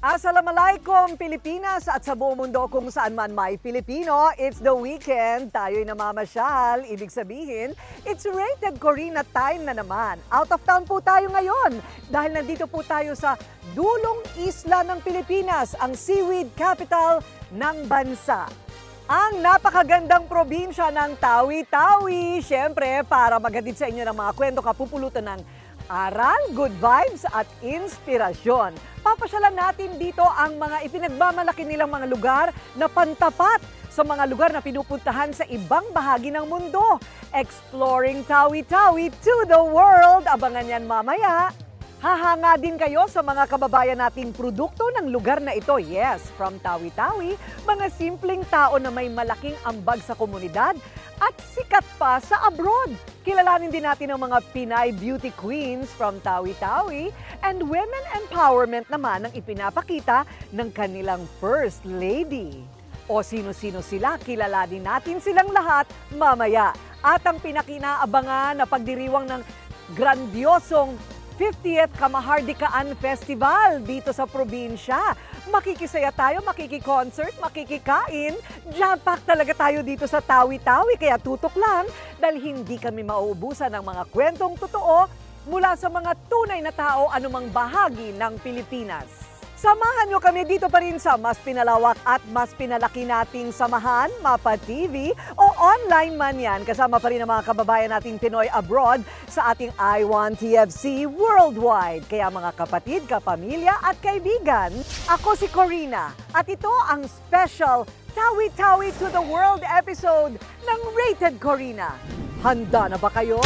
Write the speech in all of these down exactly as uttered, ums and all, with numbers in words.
Assalamualaikum Pilipinas at sa buong mundo kung saan man may Pilipino. It's the weekend, tayo'y namamasyal. Ibig sabihin, it's Rated Corina time na naman. Out of town po tayo ngayon dahil nandito po tayo sa dulong isla ng Pilipinas, ang seaweed capital ng bansa. Ang napakagandang probinsya ng Tawi-Tawi. Siyempre, para maghatid sa inyo ng mga kwento kapupulutan ng aral, good vibes at inspirasyon. Papasyalan natin dito ang mga ipinagmamalaki nilang mga lugar na pantapat sa mga lugar na pinupuntahan sa ibang bahagi ng mundo. Exploring Tawi-Tawi to the world. Abangan yan mamaya. Hahanga din kayo sa mga kababayan nating produkto ng lugar na ito. Yes, from Tawi-Tawi, mga simpleng tao na may malaking ambag sa komunidad at sikat pa sa abroad. Kilalanin din natin ang mga Pinay beauty queens from Tawi-Tawi and women empowerment naman ang ipinapakita ng kanilang first lady. O sino-sino sila, kilalanin natin silang lahat mamaya. At ang pinakinaabangan na pagdiriwang ng grandiosong fiftieth Kamahardikaan Festival dito sa probinsya. Makikisaya tayo, makiki-concert, makikikain. Jam-pack talaga tayo dito sa Tawi-Tawi, kaya tutok lang dahil hindi kami mauubusan ng mga kwentong totoo mula sa mga tunay na tao anumang bahagi ng Pilipinas. Samahan nyo kami dito pa rin sa mas pinalawak at mas pinalaki nating samahan, Mapa T V o online man yan. Kasama pa rin ang mga kababayan nating Pinoy abroad sa ating I one T F C Worldwide. Kaya mga kapatid, kapamilya at kaibigan, ako si Corina at ito ang special Tawi-Tawi to the World episode ng Rated Corina. Handa na ba kayo?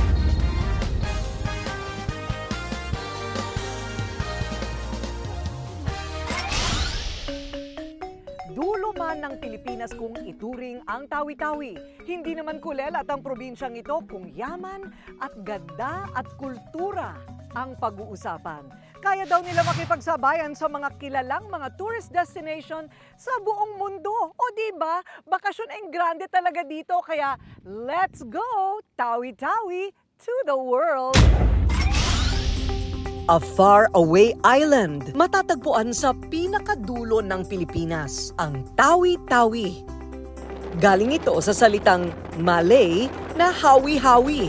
Dulo man ng Pilipinas kung ituring ang Tawi-Tawi. Hindi naman kulelat ang probinsyang ito kung yaman at ganda at kultura ang pag-uusapan. Kaya daw nila makipagsabayan sa mga kilalang mga tourist destination sa buong mundo. O diba, bakasyon ang grande talaga dito. Kaya let's go Tawi-Tawi to the world! A faraway island, matatagpuan sa pinakadulo ng Pilipinas, ang Tawi-Tawi. Galing ito sa salitang Malay na hawi-hawi.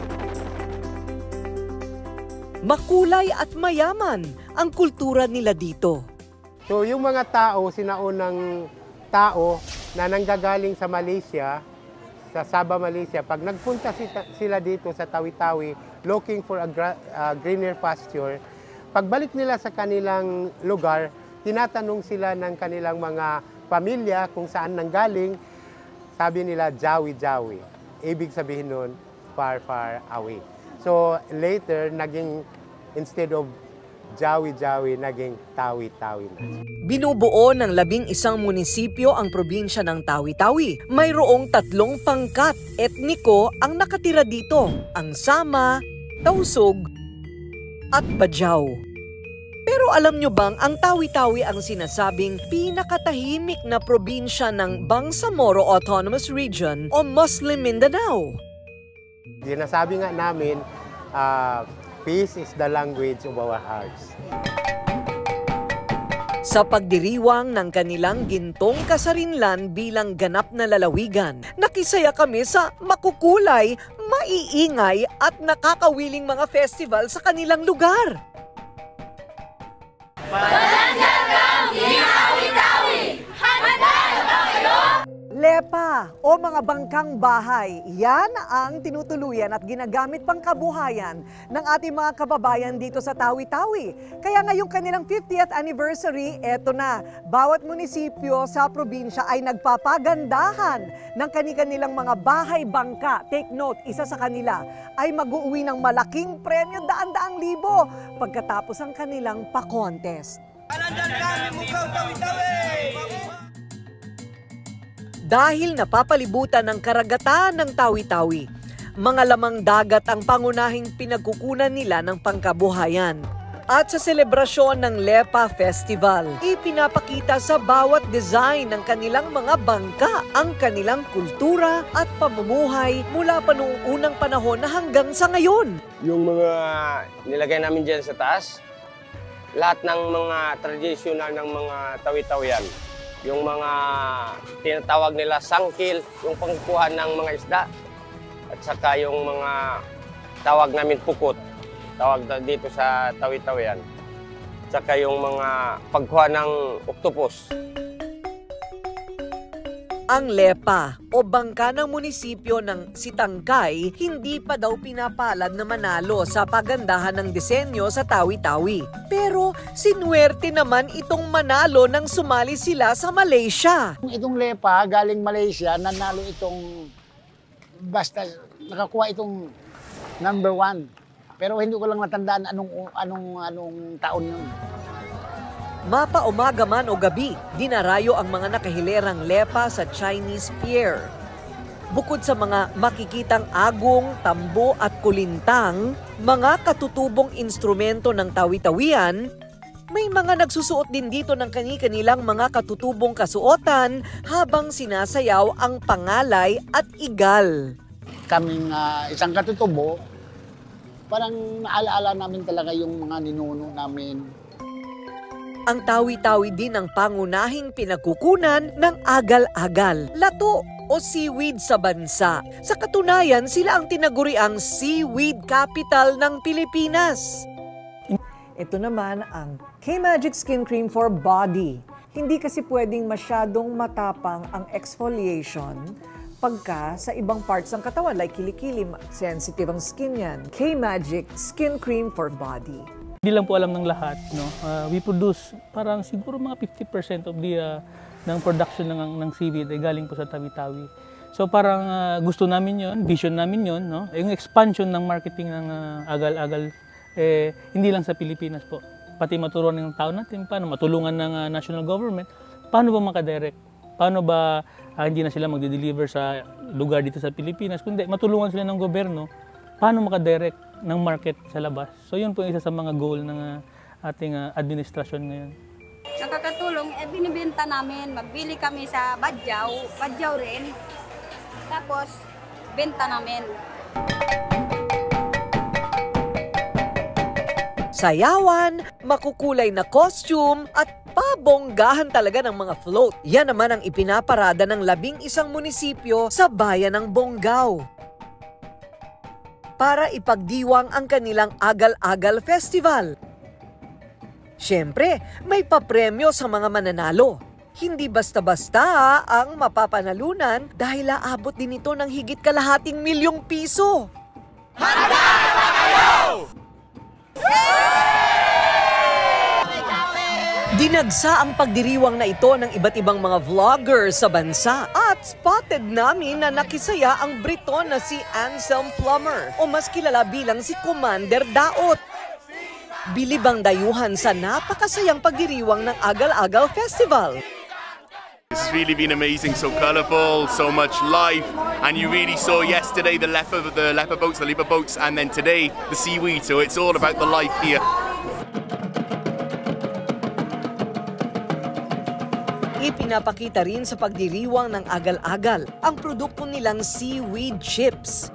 Makulay at mayaman ang kultura nila dito. So yung mga tao, sinaunang tao na nanggagaling sa Malaysia, sa Sabah, Malaysia, pag nagpunta sila dito sa Tawi-Tawi looking for a uh, greener pasture, pagbalik nila sa kanilang lugar, tinatanong sila ng kanilang mga pamilya kung saan nanggaling, sabi nila Jawi-Jawi. Ibig sabihin nun, far, far away. So later, naging, instead of Jawi-Jawi, naging Tawi-Tawi na. Binubuo ng labing isang munisipyo ang probinsya ng Tawi-Tawi. Mayroong tatlong pangkat etniko ang nakatira dito, ang Sama, Tausug, at Bajau. Pero alam nyo bang ang Tawi-Tawi ang sinasabing pinakatahimik na probinsya ng Bangsamoro Autonomous Region o Muslim Mindanao? Sinasabi nga namin, uh, peace is the language of our hearts. Sa pagdiriwang ng kanilang gintong kasarinlan bilang ganap na lalawigan, nakisaya kami sa makukulay, maiingay at nakakawiling mga festival sa kanilang lugar. Barangay Tawi-Tawi! Handa na ba kayo? Lepa o mga bangkang bahay, yan ang tinutuluyan at ginagamit pang kabuhayan ng ating mga kababayan dito sa Tawi-Tawi. Kaya ngayong kanilang fiftieth anniversary, eto na, bawat munisipyo sa probinsya ay nagpapagandahan ng kani-kanilang mga bahay-bangka. Take note, isa sa kanila ay mag-uuwi ng malaking premyo, daan-daang libo, pagkatapos ang kanilang pa-contest. Dahil napapalibutan ng karagatan ng Tawi-Tawi, mga lamang dagat ang pangunahing pinagkukunan nila ng pangkabuhayan. At sa selebrasyon ng Lepa Festival, ipinapakita sa bawat design ng kanilang mga bangka ang kanilang kultura at pamumuhay mula pa noong unang panahon na hanggang sa ngayon. Yung mga nilagay namin dyan sa taas, lahat ng mga traditional ng mga tawi-tawian. Yung mga tinatawag nila sangkil, yung pangkuha ng mga isda. At saka yung mga tawag namin pukot, tawag dito sa tawi-tawian. At saka yung mga pagkuha ng octopus. Ang lepa o bangka ng munisipyo ng Sitangkay hindi pa daw pinapalad na manalo sa pagandahan ng disenyo sa Tawi-Tawi. Pero sinuwerte naman itong manalo nang sumali sila sa Malaysia. Itong lepa galing Malaysia, nanalo itong basta nakakuha itong number one. Pero hindi ko lang natandaan anong anong anong taon yun. Mapa umaga man o gabi, dinarayo ang mga nakahilerang lepa sa Chinese Pier. Bukod sa mga makikitang agong, tambo at kulintang, mga katutubong instrumento ng tawi-tawian, may mga nagsusuot din dito ng kani-kanilang mga katutubong kasuotan habang sinasayaw ang pangalay at igal. Kaming uh, isang katutubo, parang naalaala namin talaga yung mga ninuno namin. Ang tawi-tawi din ang pangunahing pinagkukunan ng agal-agal, lato o seaweed sa bansa. Sa katunayan, sila ang tinaguriang seaweed capital ng Pilipinas. Ito naman ang K-Magic Skin Cream for Body. Hindi kasi pwedeng masyadong matapang ang exfoliation pagka sa ibang parts ng katawan, like kilikili, sensitive ang skin yan. K-Magic Skin Cream for Body. Hindi lang po alam ng lahat, no? Uh, we produce parang siguro mga fifty percent of the uh, ng production ng ng seaweed ay galing po sa Tawi-Tawi. So parang uh, gusto namin 'yon, vision namin 'yon, no? Yung expansion ng marketing ng uh, agal-agal eh hindi lang sa Pilipinas po. Pati maturuan ng tao natin paano matulungan ng uh, national government, paano ba maka-direct? Paano ba uh, hindi na sila magde-deliver sa lugar dito sa Pilipinas, kundi matulungan sila ng gobyerno paano maka-direct ng market sa labas. So yun po yung isa sa mga goal ng uh, ating uh, administrasyon ngayon. Sa kakatulong, eh, binibenta namin, magbili kami sa Badyaw, Badyaw rin, tapos benta namin. Sayawan, makukulay na costume at pabonggahan talaga ng mga float. Yan naman ang ipinaparada ng labing isang munisipyo sa bayan ng Bonggao para ipagdiwang ang kanilang Agal-Agal Festival. Siyempre, may papremyo sa mga mananalo. Hindi basta-basta ang mapapanalunan dahil aabot din ito ng higit kalahating milyong piso. Handa na kayo! Dinagsa ang pagdiriwang na ito ng iba't ibang mga vloggers sa bansa at spotted namin na nakisaya ang Briton na si Anselm Plummer o mas kilala bilang si Commander Daot. Bilibang dayuhan sa napakasayang pagdiriwang ng Agal-Agal Festival. It's really been amazing, so colourful, so much life, and you really saw yesterday the leopard, the leopard boats, the leopard boats, and then today the seaweed, so it's all about the life here. Ipinapakita rin sa pagdiriwang ng Agal-Agal ang produkto nilang seaweed chips.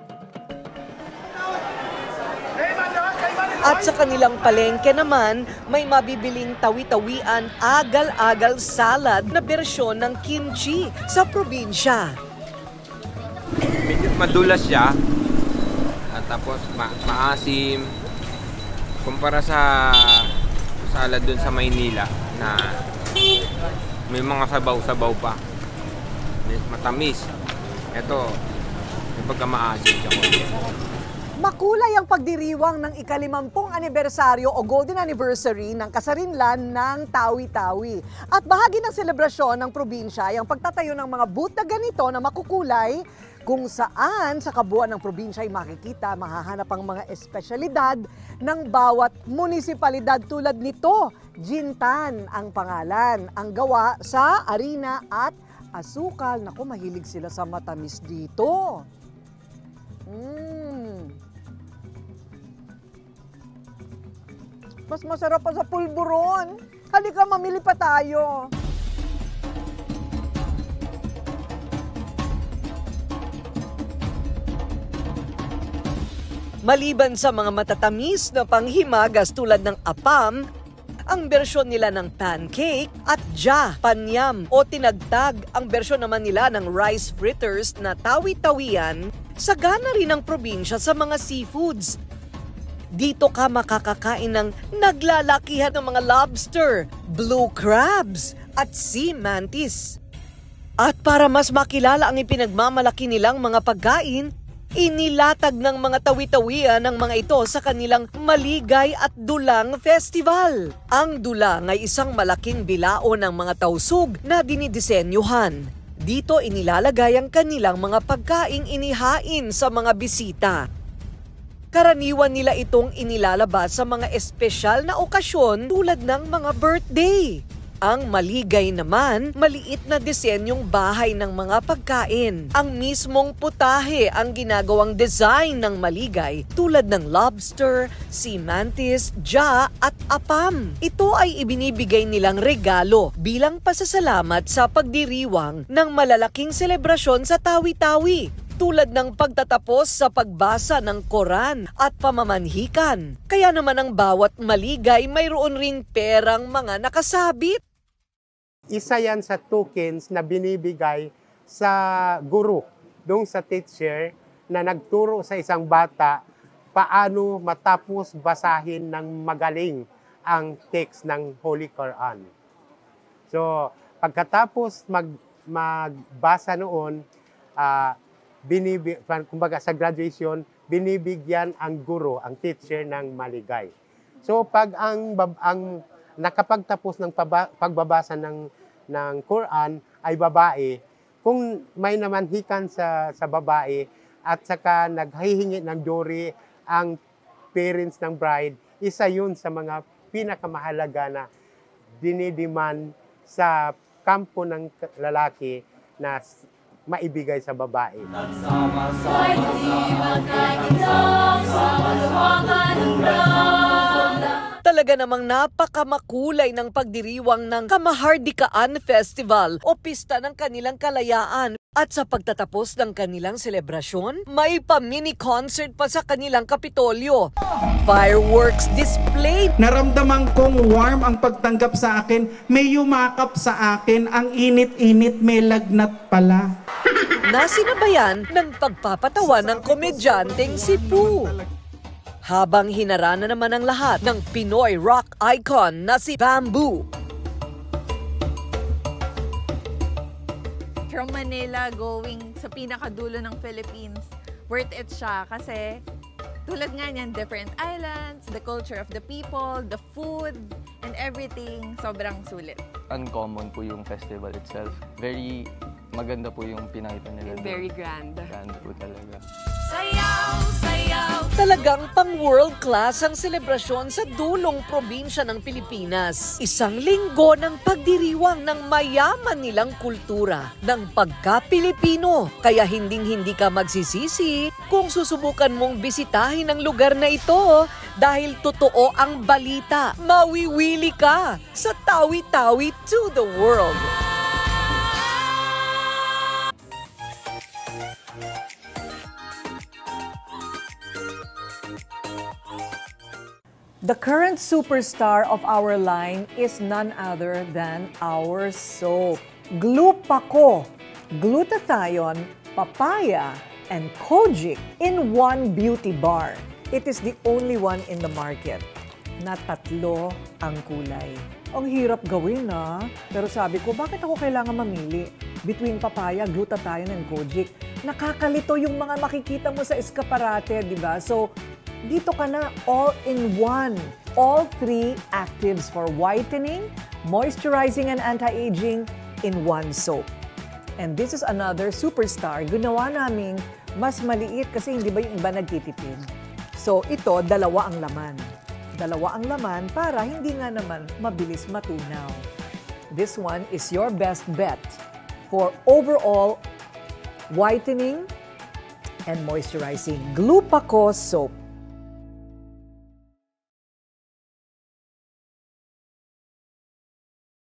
At sa kanilang palengke naman, may mabibiling tawi-tawian agal-agal salad na bersyon ng kimchi sa probinsya. Medyo madulas siya, at tapos ma maasim, kumpara sa salad dun sa Maynila na may mga sabaw-sabaw pa. Matamis. Ito, may pagkamaasim siya. Makulay ang pagdiriwang ng ikalimampung anibersaryo o golden anniversary ng kasarinlan ng Tawi-Tawi. At bahagi ng selebrasyon ng probinsya ay ang pagtatayo ng mga booth na ganito na makukulay kung saan sa kabuuan ng probinsya ay makikita, mahahanap ang mga espesyalidad ng bawat munisipalidad tulad nito. Jintan ang pangalan, ang gawa sa harina at asukal. Naku, mahilig sila sa matamis dito. Mm. Mas masarap pa sa pulburon. Halika, mamili pa tayo. Maliban sa mga matatamis na panghimagas tulad ng apam, ang bersyon nila ng pancake, at ja, panyam o tinagtag ang bersyon naman nila ng rice fritters na tawi-tawian. Sagana rin ang probinsya sa mga seafoods. Dito ka makakakain ng naglalakihan ng mga lobster, blue crabs at sea mantis. At para mas makilala ang ipinagmamalaki nilang mga pagkain, inilatag ng mga tawi-tawian ng mga ito sa kanilang Maligay at Dulang Festival. Ang dulang ay isang malaking bilao ng mga tausug na dinidisenyuhan. Dito inilalagay ang kanilang mga pagkaing inihain sa mga bisita. Karaniwan nila itong inilalabas sa mga espesyal na okasyon tulad ng mga birthday. Ang Maligay naman, maliit na disenyong bahay ng mga pagkain. Ang mismong putahe ang ginagawang design ng Maligay tulad ng lobster, sea mantis, ja at apam. Ito ay ibinibigay nilang regalo bilang pasasalamat sa pagdiriwang ng malalaking selebrasyon sa Tawi-Tawi, tulad ng pagtatapos sa pagbasa ng Koran at pamamanhikan. Kaya naman ang bawat Maligay mayroon ring perang mga nakasabit. Isa yan sa tokens na binibigay sa guru, dong sa teacher na nagturo sa isang bata paano matapos basahin ng magaling ang text ng Holy Quran. So, pagkatapos mag, magbasa noon, uh, binibig, kumbaga sa graduation, binibigyan ang guru, ang teacher ng Maligay. So, pag ang, ang nakapagtapos ng paba, pagbabasa ng, ng Quran ay babae, kung may namanhikan sa, sa babae at saka naghihingi ng dowry ang parents ng bride, isa yun sa mga pinakamahalaga na dinidemand sa kampo ng lalaki na maibigay sa babae. Talaga namang napakamakulay ng pagdiriwang ng Kamahardikaan Festival o pista ng kanilang kalayaan. At sa pagtatapos ng kanilang selebrasyon, may pa-mini concert pa sa kanilang Kapitolyo. Fireworks display. Naramdaman kong warm ang pagtanggap sa akin. May yumakap sa akin. Ang init-init, may lagnat pala. Nasinabayan ng pagpapatawa ng komedyanteng si Pooh. Habang hinarana naman ang lahat ng Pinoy rock icon na si Bamboo. From Manila going sa pinakadulo ng Philippines, worth it siya kasi tulad nga niyan, different islands, the culture of the people, the food, and everything, sobrang sulit. Uncommon po yung festival itself. Very maganda po yung pinakita nila. Very grand. Grand po talaga. Sayaw, sayaw. Talagang pang-world class ang selebrasyon sa dulong probinsya ng Pilipinas. Isang linggo ng pagdiriwang ng mayaman nilang kultura ng pagka-Pilipino. Kaya hinding-hindi ka magsisisi kung susubukan mong bisitahin ang lugar na ito dahil totoo ang balita. Mawiwili ka sa Tawi-Tawi to the world. The current superstar of our line is none other than our soap. Glupaco, glutathione, papaya, and kojic in one beauty bar. It is the only one in the market na tatlo ang kulay. Ang hirap gawin na, pero sabi ko, bakit ako kailangan mamili between papaya, glutathione, and kojic? Nakakalito yung mga makikita mo sa eskaparate, di ba? So, dito ka na all in one. All three actives for whitening, moisturizing, and anti-aging in one soap. And this is another superstar. Ginawa naming mas maliit kasi hindi ba yung iba nagtitipid. So ito, dalawa ang laman. Dalawa ang laman para hindi nga naman mabilis matunaw. This one is your best bet for overall whitening and moisturizing. Glupaco soap.